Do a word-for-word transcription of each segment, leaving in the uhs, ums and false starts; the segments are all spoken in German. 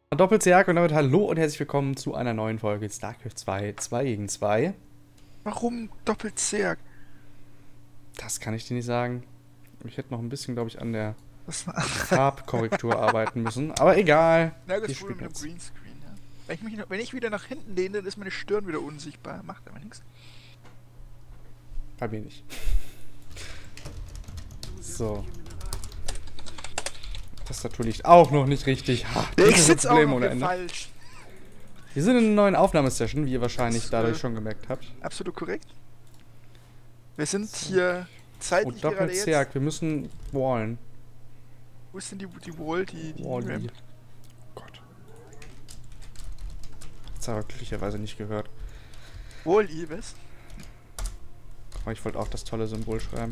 Doppelzerg und damit hallo und herzlich willkommen zu einer neuen Folge StarCraft zwei, zwei gegen zwei. Warum Doppelzerg? Das kann ich dir nicht sagen. Ich hätte noch ein bisschen, glaube ich, an der Das Farbkorrektur arbeiten müssen. Aber egal. Na, das Ich Problem spiele mit dem jetzt. Greenscreen, ja. Wenn ich, mich, wenn ich wieder nach hinten lehne, dann ist meine Stirn wieder unsichtbar. Macht aber nichts. Bei mir nicht. So. Tastatur liegt auch noch nicht richtig. Ha, Ich dieses sitze auch Problem noch ohne hier Ende. falsch. Wir sind in einer neuen Aufnahmesession, wie ihr wahrscheinlich Das, dadurch äh, schon gemerkt habt. Absolut korrekt. Wir sind So. hier Oh, zeitlich gerade jetzt. Doppelzerg. Wir müssen wallen. Wo ist denn die, die Wall, die, die Wally. Ramp? Oh Gott. Das habe ich glücklicherweise nicht gehört. Wall, was? Aber ich wollte auch das tolle Symbol schreiben.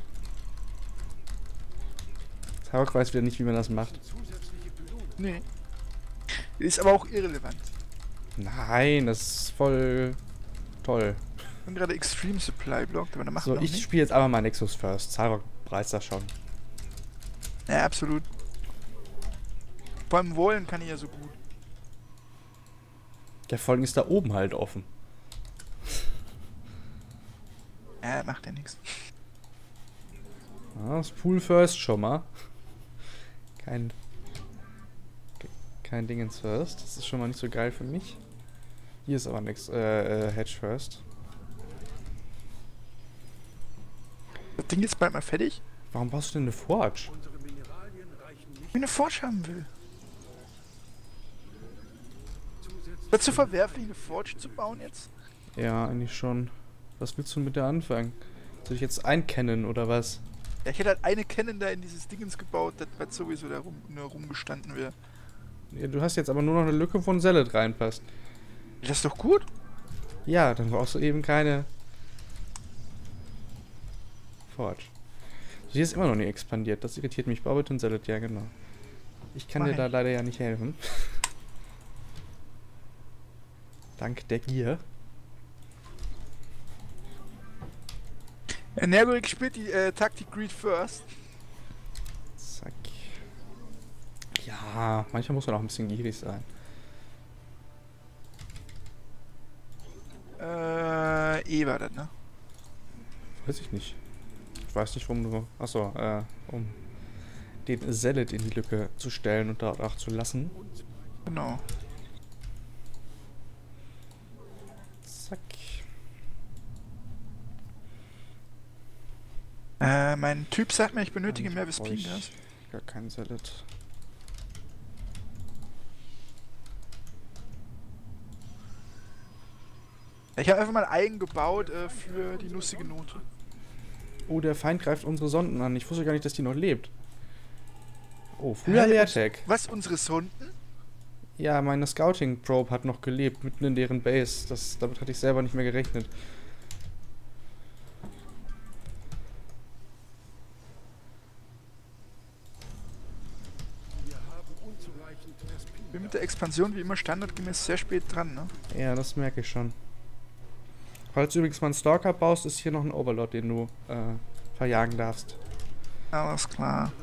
Tarok weiß wieder nicht, wie man das macht. Nee. Ist aber auch irrelevant. Nein, das ist voll toll. Ich bin gerade Extreme Supply blockt, aber da machen So, wir auch ich nicht. spiele jetzt einfach mal Nexus First. Tarok reißt das schon. Ja, absolut. Vor allem Wallen kann ich ja so gut. Der Folgen ist da oben halt offen. Ja, macht ja nichts. Ja, das Pool First schon mal. Kein... Kein Dingens First. Das ist schon mal nicht so geil für mich. Hier ist aber nix. Äh, äh, Hedge First. Das Ding ist bald mal fertig. Warum brauchst du denn eine Forge? Wenn ich eine Forge haben will. Dazu verwerflich, eine Forge zu bauen jetzt? Ja, eigentlich schon. Was willst du mit der anfangen? Soll ich jetzt einkennen oder was? Ja, ich hätte halt eine Cannon da in dieses Dingens gebaut, das was sowieso da rum, nur rumgestanden wäre. Ja, du hast jetzt aber nur noch eine Lücke, wo ein Zealot reinpasst. Das ist doch gut. Ja, dann brauchst du eben keine Forge. Sie ist immer noch nicht expandiert. Das irritiert mich. Bau bitte ein Zealot, ja genau. Ich kann dir Nein. da leider ja nicht helfen. Dank der Gier. Äh, Nergorik spielt die äh, Taktik Greed First. Zack. Ja, manchmal muss man auch ein bisschen gierig sein. Äh, E war das, ne? Weiß ich nicht. Ich weiß nicht, warum du... Achso, äh, um den Zealot in die Lücke zu stellen und dort auch zu lassen. Genau. Zack. Äh, mein Typ sagt mir, ich benötige Dann mehr brauch Vespin ich Gas. Gar kein Zealot. Ich habe einfach mal einen gebaut äh, für die lustige Note. Oh, der Feind greift unsere Sonden an. Ich wusste gar nicht, dass die noch lebt. Oh, früher Hä? Leertag. Was, unsere Sonden? Ja, meine Scouting Probe hat noch gelebt, mitten in deren Base. Das, damit hatte ich selber nicht mehr gerechnet. Bin mit der Expansion wie immer standardgemäß sehr spät dran, ne? Ja, das merke ich schon. Falls du übrigens mal einen Stalker baust, ist hier noch ein Overlord, den du äh, verjagen darfst. Alles klar.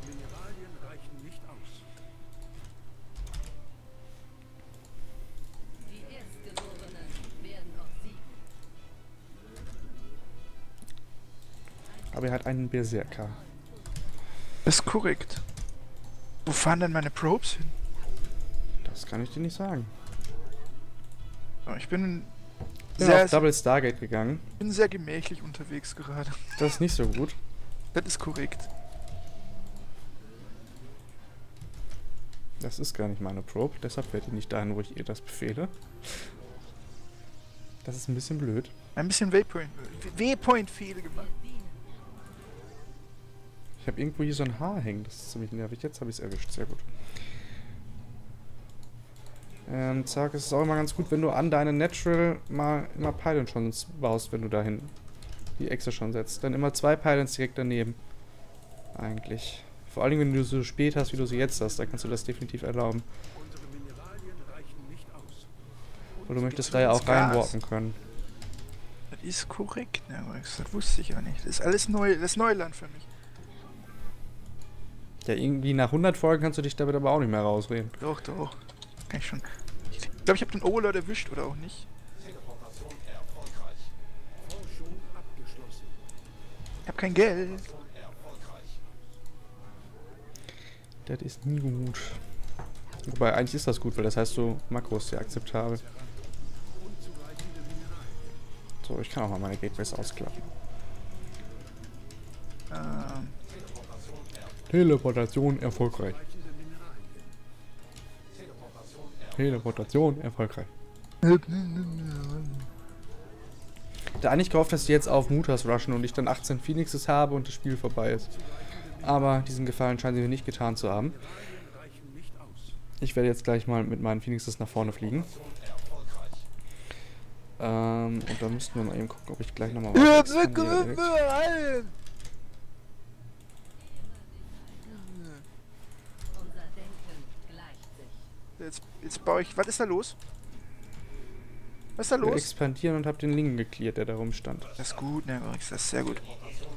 Aber er hat einen Berserker. Das ist korrekt. Wo fahren denn meine Probes hin? Das kann ich dir nicht sagen. Oh, ich bin Ich bin sehr, auf Double Stargate gegangen. bin sehr gemächlich unterwegs gerade. Das ist nicht so gut. Das ist korrekt. Das ist gar nicht meine Probe, deshalb werde ich nicht dahin, wo ich ihr das befehle. Das ist ein bisschen blöd. Ein bisschen Waypoint, Waypoint-Fehler gemacht. Ich habe irgendwo hier so ein Haar hängen, das ist ziemlich nervig. Jetzt habe ich es erwischt, sehr gut. Ähm, zack, es ist auch immer ganz gut, wenn du an deine Natural mal immer Pylons schon baust, wenn du dahin die Echse schon setzt. Dann immer zwei Pylons direkt daneben. Eigentlich. Vor allem, wenn du so spät hast, wie du sie jetzt hast, dann kannst du das definitiv erlauben. Weil du möchtest da ja auch reinwarpen können. Das ist korrekt, ne, Max. Das wusste ich ja nicht. Das ist alles neu, das ist Neuland für mich. Ja, irgendwie nach hundert Folgen kannst du dich damit aber auch nicht mehr rausreden. Doch, doch. Kann ich schon. Ich glaube, ich habe den Overlord erwischt, oder auch nicht. Ich habe kein Geld. Das ist nie gut. Wobei, eigentlich ist das gut, weil das heißt so Makros sehr akzeptabel. So, ich kann auch mal meine Gateways ausklappen. Ähm. Teleportation erfolgreich. Teleportation erfolgreich. Da eigentlich gehofft, dass sie jetzt auf Mutas rushen und ich dann achtzehn Phoenixes habe und das Spiel vorbei ist. Aber diesen Gefallen scheinen sie mir nicht getan zu haben. Ich werde jetzt gleich mal mit meinen Phoenixes nach vorne fliegen. Ähm, und da müssten wir mal eben gucken, ob ich gleich nochmal was expandiere direkt. Jetzt, jetzt baue ich. Was ist da los? Was ist da Ich will los? expandieren und habe den Link geklärt, der da rumstand. Das ist gut, ne, das ist sehr gut.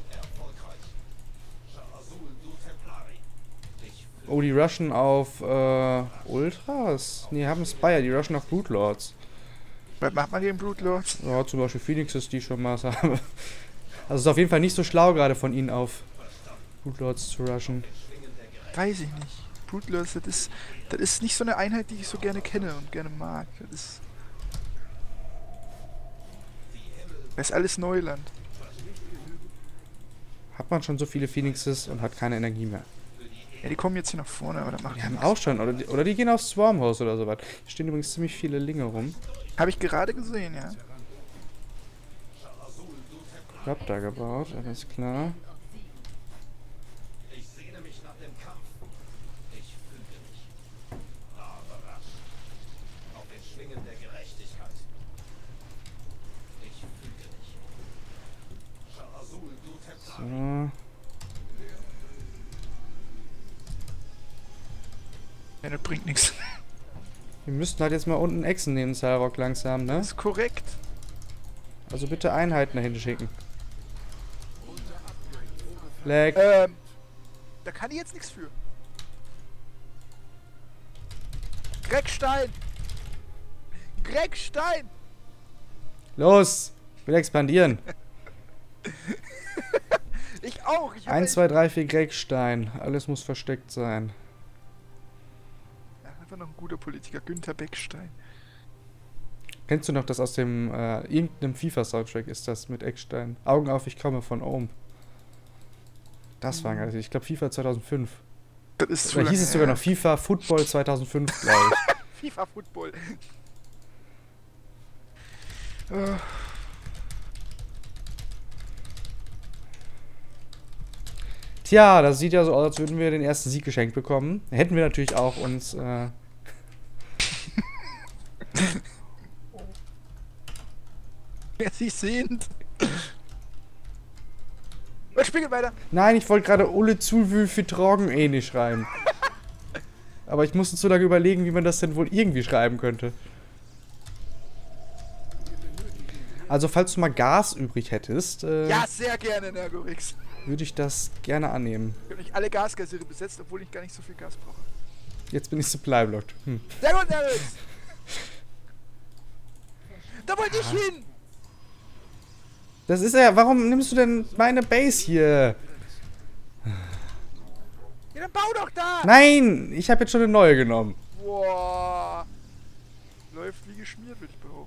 Oh, die rushen auf äh, Ultras? Ne, haben Spire, die rushen auf Brute Lords. Was macht man gegen Brute Lords? Ja, zum Beispiel Phoenixes, die schon Maß haben. Also es ist auf jeden Fall nicht so schlau gerade von ihnen auf Brute Lords zu rushen. Weiß ich nicht. Brute Lords, das ist, das ist nicht so eine Einheit, die ich so gerne kenne und gerne mag. Das ist, das ist alles Neuland. Hat man schon so viele Phoenixes und hat keine Energie mehr. Ja, die kommen jetzt hier nach vorne, aber das macht Die haben nichts. auch schon, oder die, oder die gehen aufs Swarmhaus oder sowas. Hier stehen übrigens ziemlich viele Linge rum. Habe ich gerade gesehen, ja. Hab da gebaut, alles klar. So. Ja, das bringt nichts. Wir müssten halt jetzt mal unten Echsen nehmen, Cyrock langsam, ne? Das ist korrekt. Also bitte Einheiten dahin schicken. Lag. Ähm, da kann ich jetzt nichts für. Gregstein! Gregstein! Los! Ich will expandieren. Ich auch! Ich hab eins, zwei, drei, vier Gregstein. Alles muss versteckt sein. Ja, einfach noch ein guter Politiker, Günther Beckstein. Kennst du noch das aus dem, äh, irgendeinem FIFA-Soundtrack ist das mit Eckstein? Augen auf, ich komme von Ohm. Das war geil. Ich glaube FIFA zweitausendfünf. Das ist zu Oder hieß lange es sogar her. noch FIFA Football zweitausendfünf, glaube ich. FIFA Football. äh, Tja, das sieht ja so aus, als würden wir den ersten Sieg geschenkt bekommen. Hätten wir natürlich auch uns, äh... wer sich sehnt. Und spiegel weiter. Nein, ich wollte gerade Ole Zulwü für Trogen eh nicht schreiben. Aber ich musste zu lange überlegen, wie man das denn wohl irgendwie schreiben könnte. Also, falls du mal Gas übrig hättest, äh, Ja, sehr gerne, Nergorix. würde ich das gerne annehmen. Ich habe nicht alle Gasgassiere besetzt, obwohl ich gar nicht so viel Gas brauche. Jetzt bin ich Supply-blocked. Hm. Sehr gut, Nergorix. Da wollte ich hin. Das ist ja, warum nimmst du denn meine Base hier? Ja, dann bau doch da. Nein, ich habe jetzt schon eine neue genommen. Boah. Läuft wie geschmiert, würde ich behaupten.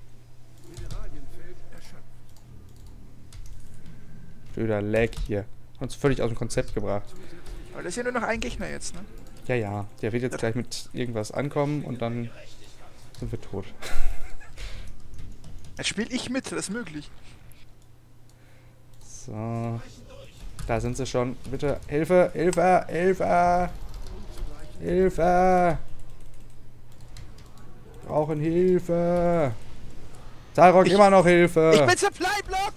Blöder Lag hier. Uns völlig aus dem Konzept gebracht. Aber das ist ja nur noch ein Gegner jetzt, ne? Ja, ja, der wird jetzt gleich mit irgendwas ankommen und dann sind wir tot. Jetzt spiel ich mit, das ist möglich. So. Da sind sie schon. Bitte, Hilfe, Hilfe, Hilfe! Hilfe! Brauchen Hilfe! Zarok, immer noch Hilfe! Ich bin Supply-Block!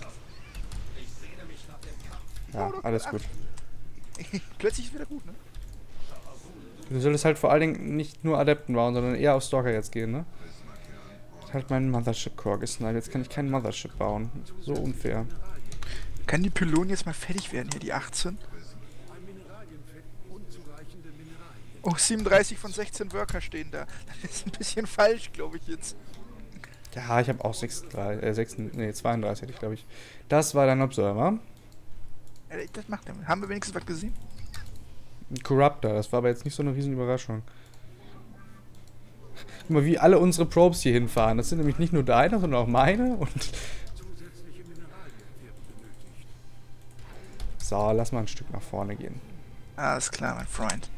Ja, alles gut. Plötzlich ist wieder gut, ne? Du solltest halt vor allen Dingen nicht nur Adepten bauen, sondern eher auf Stalker jetzt gehen, ne? Ich hab halt meinen Mothership-Core gesniped. Jetzt kann ich keinen Mothership bauen. So unfair. Kann die Pylon jetzt mal fertig werden hier, die achtzehn? Oh, siebenunddreißig von sechzehn Worker stehen da. Das ist ein bisschen falsch, glaube ich jetzt. Ja, ich habe auch sechsunddreißig, äh, sechs, nee, zweiunddreißig hätte ich, glaube ich. Das war dein Observer. Ja, das macht er. Haben wir wenigstens was gesehen? Ein Corruptor, das war aber jetzt nicht so eine riesen Überraschung. Guck mal, wie alle unsere Probes hier hinfahren. Das sind nämlich nicht nur deine, sondern auch meine. Und so, lass mal ein Stück nach vorne gehen. Alles klar, mein Freund.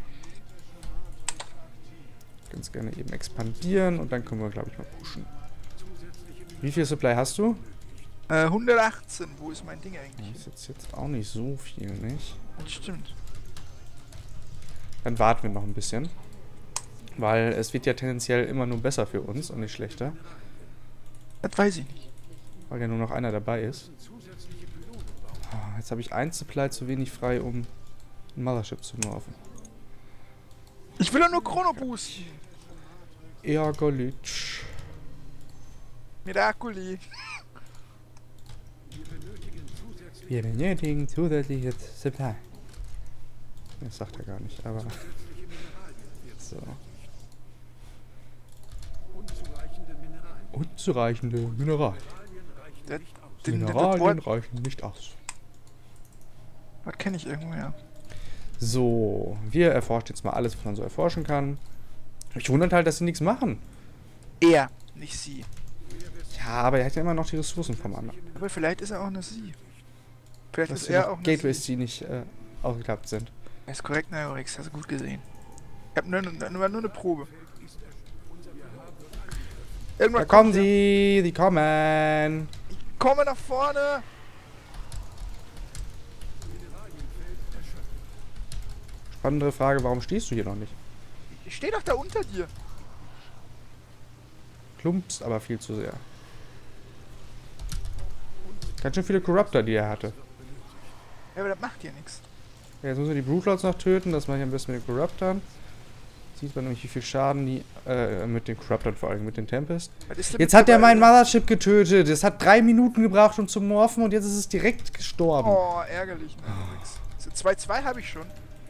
Ganz gerne eben expandieren und dann können wir, glaube ich, mal pushen. Wie viel Supply hast du? Äh, hundertachtzehn. Wo ist mein Ding eigentlich? Das ist jetzt auch nicht so viel, nicht? Das stimmt. Dann warten wir noch ein bisschen. Weil es wird ja tendenziell immer nur besser für uns und nicht schlechter. Das weiß ich nicht. Weil ja nur noch einer dabei ist. Oh, jetzt habe ich ein Supply zu wenig frei, um ein Mothership zu morphen. Ich will doch nur Chrono boosten. Ärgerlich. Miraculi. Wir benötigen zusätzliches Supply. Das sagt er gar nicht, aber... So. Unzureichende Mineralien. Das, den, Mineralien das reichen nicht aus. Das kenne ich irgendwo, ja. So, wir erforschen jetzt mal alles, was man so erforschen kann. Mich wundert halt, dass sie nichts machen. Er, nicht sie. Ja, aber er hat ja immer noch die Ressourcen vom anderen. Aber vielleicht ist er auch eine sie. Vielleicht Dass ist die er auch eine Gateways, sie. die nicht äh, ausgeklappt sind. Er ist korrekt, Neurix, hast du gut gesehen. Ich hab nur, nur, nur eine Probe. Irgendwann Da kommen kommt er. sie, die kommen. Komme nach vorne! Spannende Frage, warum stehst du hier noch nicht? Ich stehe doch da unter dir. Klumpst aber viel zu sehr. Ganz schön viele Corruptor, die er hatte. Ja, aber das macht dir nichts. Ja, jetzt müssen wir die Brootlords noch töten, das mache ich am besten mit den Corruptern. Sieht man nämlich, wie viel Schaden die, äh, mit den Corruptern vor allem, mit den Tempest. Was ist denn Jetzt mit hat er dabei? mein Mothership getötet. Es hat drei Minuten gebraucht, um zu morphen und jetzt ist es direkt gestorben. Oh, ärgerlich, Neurix. So, zwei zwei habe ich schon.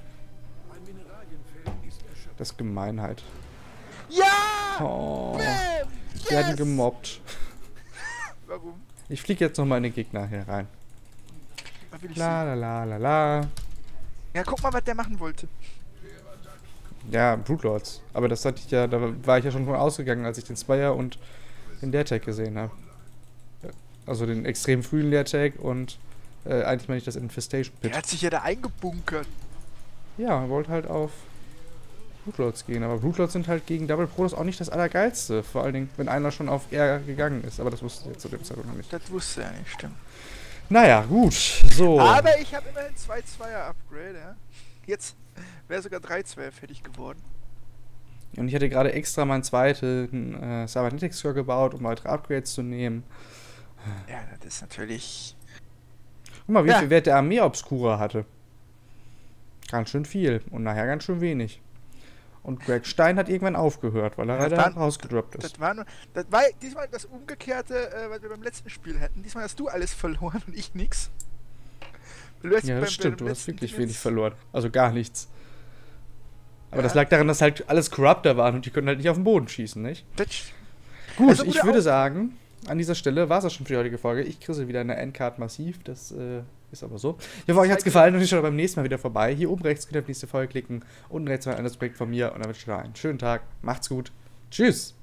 Das ist Gemeinheit. Ja! Oh, Bam! wir werden Yes! gemobbt. Warum? Ich fliege jetzt noch mal in den Gegner hier rein. Was will ich La sehen? la la la la. Ja, guck mal, was der machen wollte. Ja, Brootlords. Aber das hatte ich ja, da war ich ja schon von ausgegangen, als ich den Spire und den Leertag gesehen habe. Also den extrem frühen Leertag und äh, eigentlich meine ich das Infestation Pit. Der hat sich ja da eingebunkert. Ja, wollte halt auf Brootlords gehen. Aber Brootlords sind halt gegen Double Protoss auch nicht das Allergeilste. Vor allen Dingen, wenn einer schon auf R gegangen ist. Aber das wusste ich zu dem Zeitpunkt noch nicht. Das wusste er nicht, stimmt. Naja, gut. So. Aber ich habe immerhin zwei Zweier Upgrade, ja. Jetzt wäre sogar drei Zweier fertig geworden. Und ich hatte gerade extra meinen zweiten äh, Cybernetics Score gebaut, um weitere Upgrades zu nehmen. Ja, das ist natürlich... Guck mal, wie Ja. viel Wert der Armee Obscura hatte. Ganz schön viel. Und nachher ganz schön wenig. Und Greg Stein hat irgendwann aufgehört, weil er Ja, das leider war- rausgedroppt ist. Das war nur... Das war diesmal das Umgekehrte, äh, was wir beim letzten Spiel hatten. Diesmal hast du alles verloren und ich nix. Du hast Ja, beim- das stimmt. beim Du hast letzten wirklich Ding wenig jetzt- verloren. Also gar nichts. Aber Ja. das lag daran, dass halt alles Corruptor waren und die können halt nicht auf den Boden schießen, nicht? Das, Gut, Also, ich Bruder, würde auch- sagen, an dieser Stelle war es das schon für die heutige Folge. Ich kriege wieder eine Endcard massiv, das äh, ist aber so. Ich hoffe, euch hat es gefallen und ich schaue beim nächsten Mal wieder vorbei. Hier oben rechts könnt ihr auf die nächste Folge klicken. Unten rechts noch ein anderes Projekt von mir und dann wünsche ich euch einen schönen Tag. Macht's gut. Tschüss.